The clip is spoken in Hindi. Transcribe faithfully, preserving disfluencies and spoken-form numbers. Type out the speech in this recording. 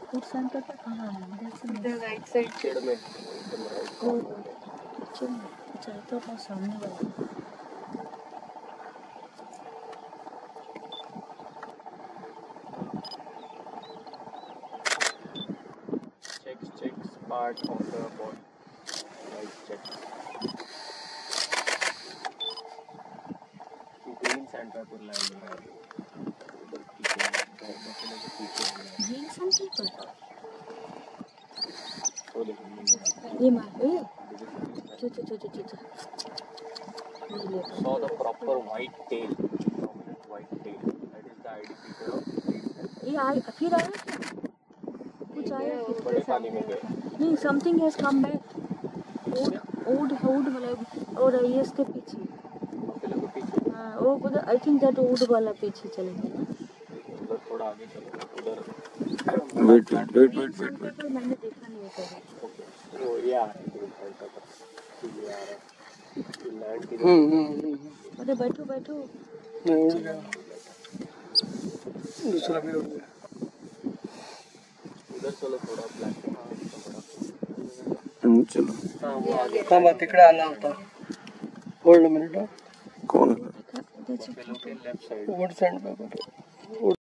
उस सेंटर पे कहाँ है? इधर राइट साइड साइड में ओ चल अच्छा तो बहुत सामने वाला checks checks part of the body. Right, checks. Green centre पर लैंड हुआ है उधर पीछे घर बचने के पीछे ग्रीन सेंटर पर तो देखो ये मार ए चल चल चल चल चल saw the proper white tail, prominent white tail. That is the indicator of green center. ये आए फिर आया क्या कुछ आया फिर बड़े पानी में गए नहीं something has come back odd odd odd वाला और ये इसके पीछे फिर को पीछे हाँ वो उधर आई थिंक दैट ओड वाला पीछे चले गए ना उधर थोड़ा आगे चलो उधर wait wait wait wait wait wait मैंने देखा नहीं होता है ओके वो ये आ रहा है ग्रीन सेंटर पर ये आ रहा है ये लैंड की हम्म हम्म अरे बैठो बैठो नहीं उड़ गया दूसरा भी उड़ गया उधर चलो थोड़ा ब्लैक हम्म, चलो हा मग तिकडे आला होता होल्ड मिनिट कौन के लेफ्ट साइड उघड सँड पेपर